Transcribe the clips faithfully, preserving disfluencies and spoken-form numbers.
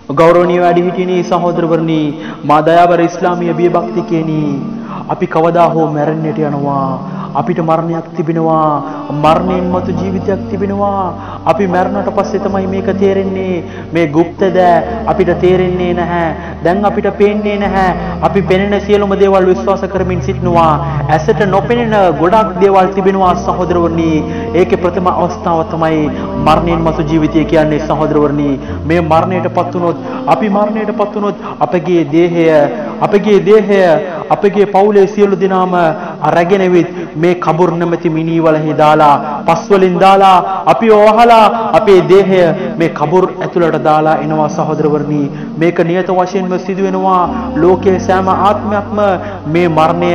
ගෞරවනීය වැඩිහිටියනි සහෝදරවරුනි මා දයාබර ඉස්ලාමීය බියබක්තිකේනි අපි කවදා හෝ මැරෙන්නට යනවා අපිට මරණයක් තිබෙනවා මරණයෙන් මතු ජීවිතයක් තිබෙනවා අපි මැරුණට පස්සේ තමයි මේක තේරෙන්නේ මේ গুপ্তද අපිට තේරෙන්නේ නැහැ දැන් අපිට පේන්නේ නැහැ අපි පෙනෙන සියලුම දේවල් විශ්වාස කරමින් සිටිනවා ඇසට නොපෙනෙන ගොඩක් දේවල් තිබෙනවා සහෝදරවරුනි ඒකේ ප්‍රථම අවස්ථාව තමයි මරණයෙන් මතු ජීවිතය කියන්නේ සහෝදරවරුනි මේ මරණයටපත් වුණොත් අපි මරණයටපත් වුණොත් අපගේ දේහය අපගේ දේහය අපගේ පවුලේ සියලු දෙනාම අරගෙන විත් මේ කබුර් නැමැති මිනිවලෙහි දාලා පස් වලින් දාලා අපි වහලා අපේ දේහය මේ කබුර් ඇතුළට දාලා එනවා සහෝදරවරුනි මේක නියත වශයෙන්ම සිදු වෙනවා ලෝකයේ සෑම ආත්මයක්ම මේ මරණය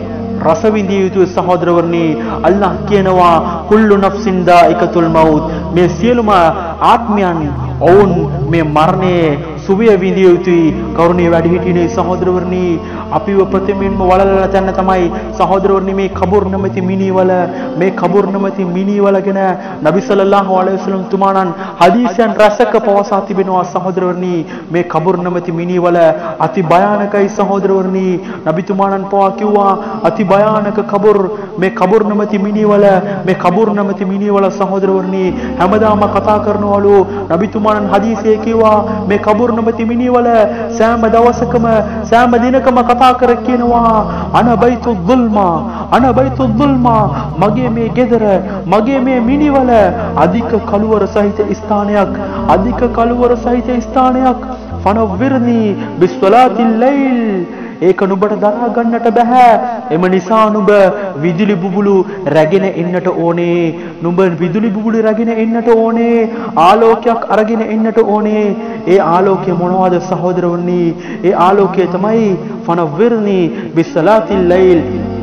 රස විඳිය යුතු සහෝදරවරුනි අල්ලාහ් කියනවා කුල්ලු නෆ්සින් දායිකතුල් මවුත් මේ සියලුම ආත්මයන් ඔවුන් මේ මරණයේ සුවය විඳිය යුතුයි කරුණීය වැඩිහිටියනි සහෝදරවරුනි අපිව ප්‍රතිමින්ම වලලලා තැන්න තමයි සහෝදරවරුනි මේ කබුර් නැමැති මිනිවල මේ කබුර් නැමැති මිනිවල ගැන නබි සල්ලල්ලාහු අලයිහි වසල්ලම් තුමාණන් හදීසයන් රසක පවසා තිබෙනවා සහෝදරවරුනි මේ කබුර් නැමැති මිනිවල අති භයානකයි සහෝදරවරුනි නබි තුමාණන් පවා කිව්වා අති භයානක කබුර් මේ කබුර් නැමැති මිනිවල මේ කබුර් නැමැති මිනිවල සහෝදරවරුනි හැමදාම කතා කරනවලු නබි තුමාණන් හදීසයේ කිව්වා මේ කබුර් නැමැති මිනිවල සෑම දවසකම සෑම දිනකම කතා කර කියනවා අන බයිතු දුල්මා අන බයිතු දුල්මා මගේ මේ ගෙදර මගේ මේ මිනිවල අධික කළුවර සහිත ස්ථානයක් අධික කළුවර සහිත ස්ථානයක් ෆනවිර්නි බිස්වලාතිල් ලයිල් ඒක නුඹට දරා ගන්නට බෑ එම නිසා නුඹ විදුලි බුබුලු රැගෙන එන්නට ඕනේ නුඹ විදුලි බුබුලු රැගෙන එන්නට ඕනේ ආලෝකයක් අරගෙන එන්නට ඕනේ ඒ ආලෝකය මොනවද සහෝදරවරුනි ඒ ආලෝකය තමයි ෆනවිර්නි බිස්සලාතිල් ලයිල්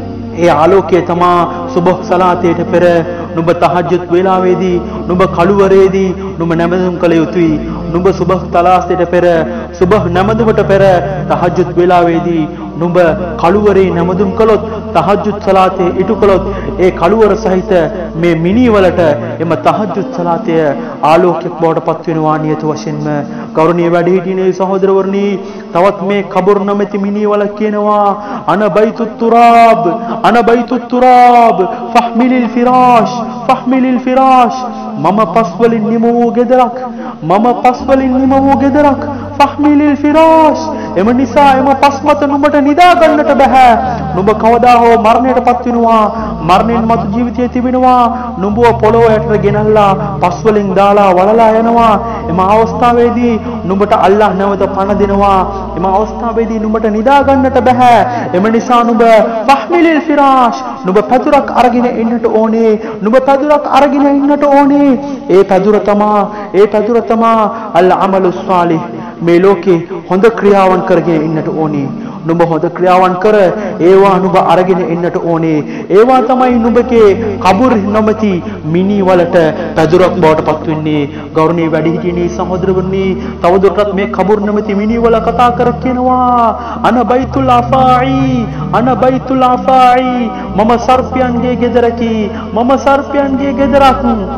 ඒ ආලෝකය තමා සුබහ් සලාතේට පෙර නුඹ තහජ්ජුද් වේලාවේදී නුඹ කළුවරේදී නුඹ නැමදුම් කළ යුතුයි නුඹ සුබහ් තලාස්තේට පෙර සුබහ් නැමදුමට පෙර තහජ්ජුද් වේලාවේදී නුඹ කළුවරේ නැමදුම් කළොත් තහජ්ජුද් සලාතේ ඉටු කළොත් ඒ කළුවර සහිත මේ මිනිවලට එම තහජ්ජුද් සලාතය ආලෝකයක් බවට පත් වෙනවා නියත වශයෙන්ම ගෞරවනීය වැඩිහිටියනි සහෝදරවරුනි තවත් මේ කබුර් නැමැති මිනිවල කියනවා අන බයිතුත් තුරාබ් අන බයිතුත් තුරාබ් ෆහ්මිලිල් ෆිරාෂ් ෆහ්මිලිල් ෆිරාෂ් මම පස් වලින් නිම වූ ගෙදරක් මම පස් වලින් නිම වූ ගෙදරක් ෆහ්මිලිල් ෆිරාෂ් එම නිසා එම පස් මත නුඹට නිදා ගන්නට බෑ නුඹ කවදා හෝ මරණයටපත් වෙනවා මරණයෙන් මතු ජීවිතය තිබෙනවා නුඹව පොළොව යටට ගෙනල්ලා පස් වලින් දාලා වලලා යනවා එම අවස්ථාවේදී නුඹට අල්ලාහ් නැවත පණ දෙනවා එම අවස්ථාවේදී නුඹට නිදා ගන්නට බෑ එම නිසා නුඹ ෆහ්මිලිල් ෆිරාෂ් නුඹ පැදුරක් අරගෙන එන්නට ඕනේ නුඹ පැදුරක් අරගෙන එන්නට ඕනේ ඒ පැදුර තමා ඒ පැදුර තමා අල් අමලුස් සාලිහ් මේ ලෝකේ හොඳ ක්‍රියාවන් කරගෙන ඉන්නට ඕනේ නුඹ හොඳ ක්‍රියාවන් කර ඒවා නුඹ අරගෙන එන්නට ඕනේ ඒවා තමයි නුඹගේ කබුර් නොමැති මිනි වලට පැදුරක් බවට පත් වෙන්නේ ගෞරවනීය වැඩිහිටියනි සහෝදරවරුනි තවදුරටත් මේ කබුර් නොමැති මිනි වල කතා කර කියනවා අන බයිතුල් අෆායි අන බයිතුල් අෆායි මම සර්පයන්ගේ ගෙදරකි මම සර්පයන්ගේ ගෙදරක්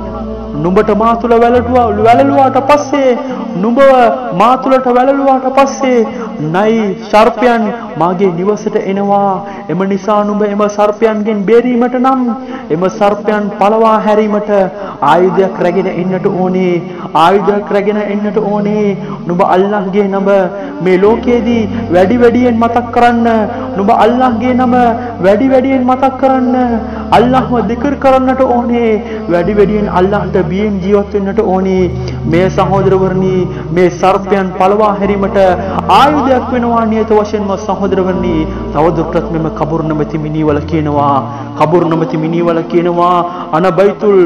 නුඹට මා තුල වැළලුවා වැළලුවාට පස්සේ නුඹ මා තුලට වැළලුවාට පස්සේ නයි සර්පයන් මාගේ නිවසට එනවා එම නිසා නුඹ එම සර්පයන්ගෙන් බේරීමට නම් එම සර්පයන් පළවා හැරීමට ආයුධයක් රැගෙන එන්නට ඕනේ ආයුධයක් රැගෙන එන්නට ඕනේ නුඹ අල්ලාහ්ගේ නම මේ ලෝකයේදී වැඩි වැඩියෙන් මතක් කරන්න නුඹ අල්ලාහ්ගේ නම වැඩි වැඩියෙන් මතක් කරන්න අල්ලාහ්ව දික්ර් කරන්නට ඕනේ වැඩි වැඩියෙන් අල්ලාහ්ට බියෙන් ජීවත් වෙන්නට ඕනේ මේ සහෝදරවරුනි මේ සර්පයන් පළවා හැරීමට ආයුධයක් වෙනවා නියත වශයෙන්ම සහෝදරවරුනි තවදුරටත් මෙම කබුර් නැමැති මිනිවල කියනවා කබුර් නැමැති මිනිවල කියනවා අන බයිතුල්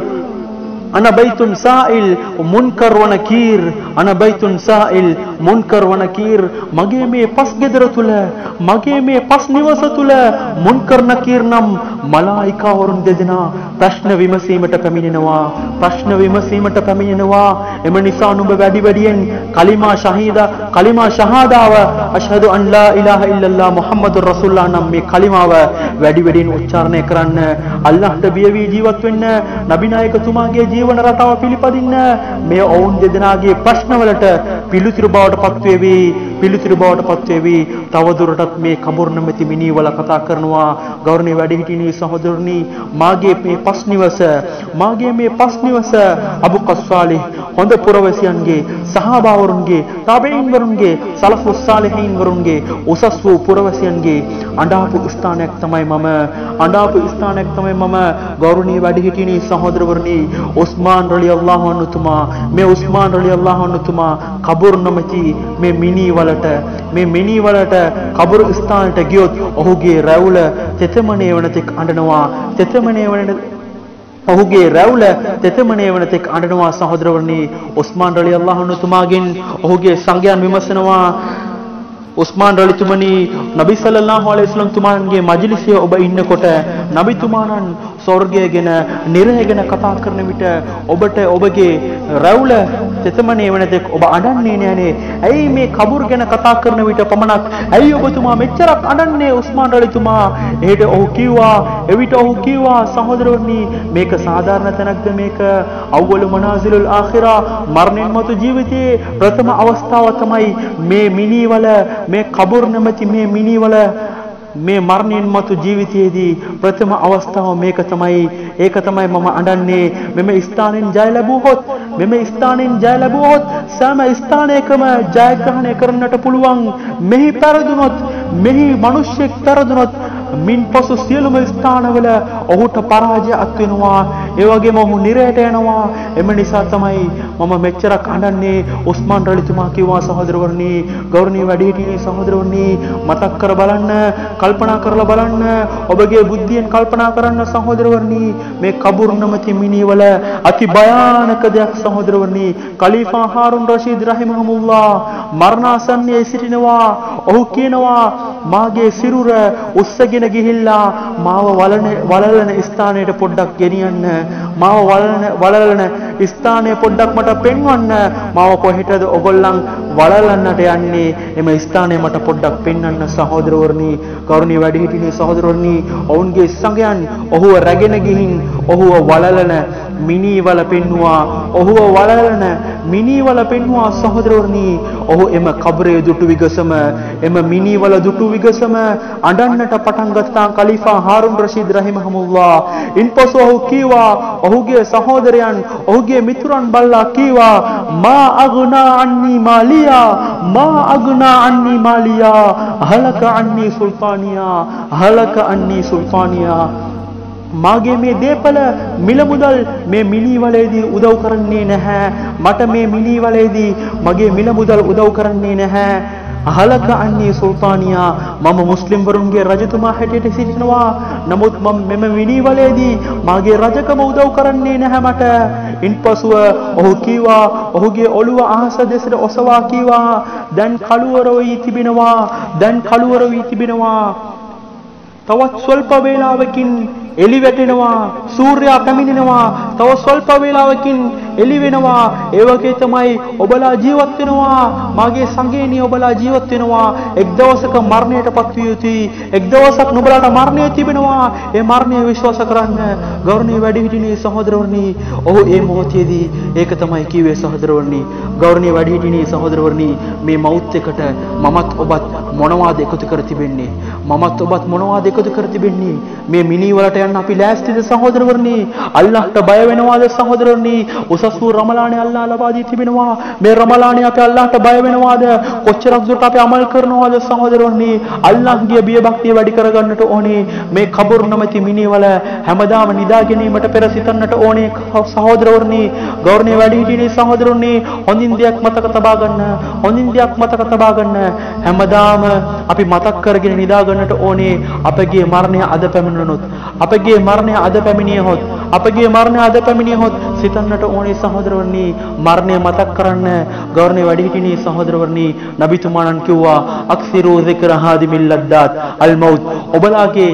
ana baitun sa'il munkar wa nakir ana baitun sa'il munkar wa nakir mage me pas gedara tula mage me pas niwasa tula munkar nakir nam malaika warun dedena ප්‍රශ්න විමසීමට පැමිණෙනවා ප්‍රශ්න විමසීමට පැමිණෙනවා එම නිසා නුඹ වැඩි වැඩියෙන් කලිමා ශහීදා කලිමා ශහාදාව අෂහදු අන් ලා ඉලාහා ඉල්ලල්ලාහ් මුහම්මදුර් රසූලුල්ලාහ් නම් මේ කලිමාව වැඩි වැඩියෙන් උච්චාරණය කරන්න අල්ලාහ්ට බිය වී ජීවත් වෙන්න නබි නායකතුමාගේ ජීවන රටාව පිළිපදින්න මේ ඔවුන් දෙදෙනාගේ ප්‍රශ්නවලට පිළිතුරු බව බවට පත් වේවි, පිළිතුරු බවට පත් වේවි. තවදුරටත් මේ කබර් නැමැති මිනිවල කතා කරනවා ගෞරවනීය වැඩිහිටියනි සහෝදරනි, මාගේ මේ පස් නිවස මාගේ මේ පස් නිවස අබු කස්සාලිහ් හොඳ පුරවැසියන්ගේ, සහාබාවරුන්ගේ, තාබීන් වරුන්ගේ, සලෆුස් සාලිහින් වරුන්ගේ උසස් වූ පුරවැසියන්ගේ අඬාපු ස්ථානයක් තමයි මම අඬාපු ස්ථානයක් තමයි මම ගෞරවනීය වැඩිහිටියනි සහෝදරවරුනි, උස්මාන් රලියල්ලාහු අන්හු තුමා මේ උස්මාන් රලියල්ලාහු අන්හු තුමා කබර් නැමැති මේ මිනි වලට මේ මිනි වලට කබර් ස්ථානට ගියොත් ඔහුගේ රැවුල තෙතමනේ වන තෙක් අඬනවා තෙතමනේ වන ඔහුගේ රැවුල තෙතමනේ වන තෙක් අඬනවා. සහෝදරවරුනි, උස්මාන් රලියල්ලාහු අන්හු තුමාගෙන් ඔහුගේ සංඝයාන් විමසනවා, උස්මාන් රලිතුමනි, නබි සල්ලල්ලාහු අලයිහි වසල්ලම් තුමාගේ මජ්ලිසිය ඔබ ඉන්නකොට නබි තුමාණන් ස්වර්ගය ගැන, නිරය ගැන කතා කරන විට ඔබට ඔබගේ රැවුල තෙතමනේ වන තෙක් ඔබ අඬන්නේ නෑනේ. ඇයි මේ කබර් ගැන කතා කරන විට පමණක් ඇයි ඔබතුමා මෙච්චරක් අඬන්නේ උස්මාන් රලිතුමා? එහෙට ඔහු කිව්වා, එවිට ඔහු කිව්වා සහෝදරවරුනි, මේක සාධාරණ තැනක්ද? මේක අවවලු මනාසිලුල් ආඛිරා, මරණින් මතු ජීවිතයේ ප්‍රථම අවස්ථාව තමයි මේ මිනිවල, මේ කබර් නැමැති මේ මිනිවල මේ මරණින් මතු ජීවිතයේදී ප්‍රථම අවස්ථාව මේක තමයි. ඒක තමයි මම අඬන්නේ. මෙම ස්ථානෙන් ජය ලැබුවොත් මෙම ස්ථානෙන් ජය ලැබුවොත් සෑම ස්ථානයකම ජයග්‍රහණය කරන්නට පුළුවන්. මෙහි පෙරදුනොත්, මෙහි මිනිස්සෙක් පෙරදුනොත් මින්පසු සියලුම ස්ථානවල ඔහුට පරාජය අත් වෙනවා. ඒ වගේම ඔහු නිරයට යනවා. එම නිසා තමයි මම මෙච්චරක් අඬන්නේ. උස්මාන් රලිතුමා කිව්වා සහෝදරවරුනි, ගෞරවනීය වැඩිහිටියනි සහෝදරවරුනි, මතක් කර බලන්න, කල්පනා කරලා බලන්න, ඔබගේ බුද්ධියෙන් කල්පනා කරන්න සහෝදරවරුනි, මේ කබර් නැමැති මිනිවල අති භයානක දෙයක් සහෝදරවරුනි. ඛලීෆා හාරුන් රෂීද් රහිමහුමුල්ලා මරණාසන්නයේ සිටිනවා. ඔහු කියනවා, මාගේ සිරුර උස්සගෙන ගිහිල්ලා මාව වලන වලලන ස්ථානයට පොඩ්ඩක් ගෙනියන්න, මාව වලන වලලන ස්ථානය පොඩ්ඩක් මට පෙන්වන්න, මාව කොහෙටද ඔයගොල්ලන් වලලන්නට යන්නේ? එම ස්ථානය මට පොඩ්ඩක් පෙන්වන්න සහෝදරවරුනි, ගෞරවනීය වැඩිහිටියනි සහෝදරවරුනි. ඔවුන්ගේ සංඝයන් ඔහුව රැගෙන ගිහින් ඔහුව වලලන මිනිවල පෙන්නවා. ඔහුව වලලන මිනිවල පෙන්නවා සහෝදරවරුනි. ඔහු එම කබරේ දුටු විගසම, එම මිනිවල දුටු විගසම අඬන්නට පටන් ගත්තා ඛලීෆා හාරුන් රෂීද් රහිමහුමුල්ලා. ඉන්පසු ඔහු කීවා, ඔහුගේ සහෝදරයන්, ඔහුගේ මිතුරන් බල්ලා කීවා, මා අග්නා අන්නි මාලියා, මා අග්නා අන්නි මාලියා, හලක අන්නි සුල්තානියා, හලක අන්නි සුල්තානියා. මාගේ මේ දේපල මිල මුදල් මේ මිනිවලේදී උදව් කරන්නේ නැහැ. මට මේ මිනිවලේදී මගේ මිල මුදල් උදව් කරන්නේ නැහැ. අහලක අන්නේ සුල්තානියා, මම මුස්ලිම් වරුන්ගේ රජතුමා හැටියට සිටිනවා. නමුත් මම මෙම විනිවලේදී මාගේ රජකම උදව් කරන්නේ නැහැ මට. ඉන්පසුව ඔහු කීවා, ඔහුගේ ඔළුව අහස දෙසට ඔසවා කීවා, දැන් කළුවර වී තිබෙනවා, දැන් කළුවර වී තිබෙනවා. තවත් ස්වල්ප වේලාවකින් එලි වැටෙනවා, සූර්යයා පැමිණෙනවා. තව ස්වල්ප වේලාවකින් එලි වෙනවා. ඒ වගේ තමයි ඔබලා ජීවත් වෙනවා. මාගේ සංගේණී ඔබලා ජීවත් වෙනවා. එක් දවසක මරණයටපත් විය යුතුයි. එක් දවසක් නුඹලාට මරණය තිබෙනවා. ඒ මරණය විශ්වාස කරන්න ගෞරවනීය වැඩිහිටියනි සහෝදරවරුනි. ඔහු ඒ මොහොතේදී ඒක තමයි කිව්වේ සහෝදරවරුනි. ගෞරවනීය වැඩිහිටියනි සහෝදරවරුනි, මේ මෞත් එකට මමත් ඔබත් මොනවාද එකතු කර තිබෙන්නේ? මමත් ඔබත් මොනවාද එකතු කර තිබෙන්නේ? මේ මිනි වලට යන්න අපි ලෑස්තිද සහෝදරවරුනි? අල්ලාහ්ට බය වෙනවාද සහෝදරවරුනි? උසස් වූ රමලානේ අල්ලාහ් ලබා දී තිබෙනවා. මේ රමලානේ අපි අල්ලාහ්ට බය වෙනවාද? කොච්චරක් දුරට අපි අමල් කරනවාද සහෝදරවරුනි? අල්ලාහ්ගේ බිය භක්තිය වැඩි කරගන්නට ඕනේ. මේ කබර් නැමැති මිනි වල හැමදාම නිදා ගැනීමට පෙර සිතන්නට ඕනේ සහෝදරවරුනි. ගෞරවනීය වැඩිහිටියනි සහෝදරවරුනි, හොඳින් දෙයක් මතක තබා ගන්න. හොඳින් දෙයක් මතක තබා ගන්න. හැමදාම අපි මතක් කරගෙන නිදා ගන්නට ඕනේ. අපගේ මරණය අද පැමිණුණොත්, අපගේ මරණය අද පැමිණියහොත්, අපගේ මරණය අද පැමිණියහොත් සිතන්නට ඕනේ සහෝදරවරුනි, මරණය මතක් කරන්න. ගෞරවනීය වැඩිහිටියනි සහෝදරවරුනි, නබිතුමාණන් කිව්වා, අක්සිරු zikra hadimil laddat al maut. ඔබලාගේ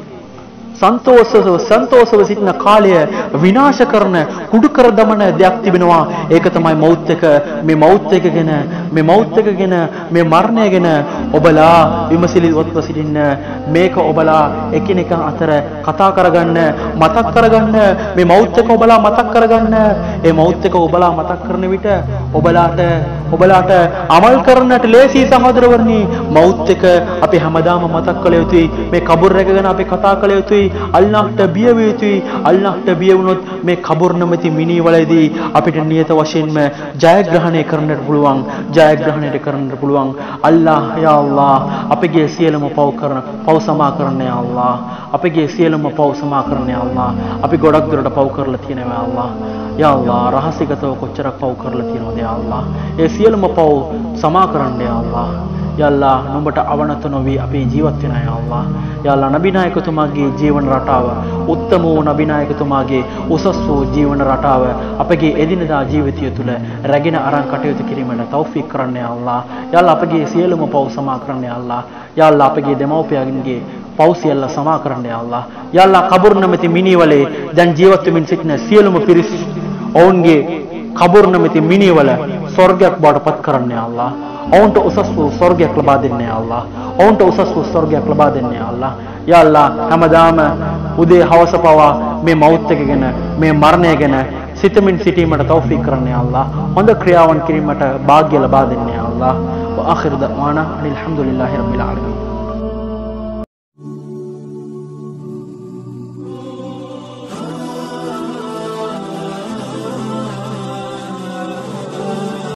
සන්තෝෂව සන්තෝෂව සිටින කාලය විනාශ කරන, කුඩු කර දමන දෙයක් තිබෙනවා. ඒක තමයි මෞත් එක. මේ මෞත් එක ගැන, මේ මෞත් එක ගැන, මේ මරණය ගැන ඔබලා විමසිලිවත්ව සිටින්න. මේක ඔබලා එකිනෙක අතර කතා කරගන්න, මතක් කරගන්න. මේ මෞත් එක ඔබලා මතක් කරගන්න. ඒ මෞත් එක ඔබලා මතක් කරන විට ඔබලාට ඔබලාට අමල් කරන්නට ලේසි සහෝදරවරුනි. මෞත් එක අපි හැමදාම මතක් කළ යුතුයි. මේ කබර් එක ගැන අපි කතා කළ යුතුයි. අල්ලාහ්ට බිය විය යුතුයි. අල්ලාහ්ට බිය වුණොත් මේ කබර් නැමැති මිනිවලදී අපිට නියත වශයෙන්ම ජයග්‍රහණය කරන්නට පුළුවන්. ජයග්‍රහණයට කරන්නට පුළුවන්. අල්ලාහ් යා අල්ලාහ් අපගේ සියලුම පව් කරන පව් සමා කරන්න යා අල්ලාහ්. අපගේ සියලුම පව් සමා කරන්න යා අල්ලාහ්. අපි ගොඩක් දුරට පව් කරලා තියෙනවා යා අල්ලාහ්. යා අල්ලාහ් රහසිගතව කොච්චරක් පව් කරලා තියෙනවද යා අල්ලාහ්. ඒ සියලුම පව් සමා කරන්න යා අල්ලාහ්. යා අල්ලාහ් නුඹට අවනත නොවි අපේ ජීවත් වෙන යා අල්ලාහ්. යා අල්ලාහ් නබි නායකතුමාගේ ජීවන රටාව, උත්තම වූ නබි නායකතුමාගේ උසස් වූ ජීවන රටාව අපගේ එදිනදා ජීවිතය තුළ රැගෙන අරන් කටයුතු කිරීමට තෞෆීක් කරන්න යා අල්ලාහ්. යා අල්ලාහ් අපගේ සියලුම පව් සමා කරන්න යා අල්ලාහ්. යා අල්ලාහ් අපගේ දෙමව්පියන්ගේ පව් සියල්ල සමා කරන්න යා අල්ලාහ්. යා අල්ලාහ් කබර් නැමැති මිනිවලේ දැන් ජීවත් වෙමින් සිටින සියලුම පිරිස් ඔවුන්ගේ කබර් නැමැති මිනිවල ස්වර්ගයක් බවට පත් කරන්න යා අල්ලාහ්. ඔවුන්ට උසස් වූ ස්වර්ගයක් ලබා දෙන්න යා අල්ලාහ්. ඔවුන්ට උසස් වූ ස්වර්ගයක් ලබා දෙන්න යා අල්ලාහ්. යා අල්ලාහ් හැමදාම උදේ හවස පවා මේ මෞත් එක ගැන, මේ මරණය ගැන සිතමින් සිටීමට තෞෆීක් කරන්න යා අල්ලාහ්. හොඳ ක්‍රියාවන් කිරීමට වාග්ය ලබා දෙන්න යා අල්ලාහ්. ව ආඛිරු දඅවානා අනිල් හම්දුලිල්ලාහි රබ්බිල් ආලමීන්.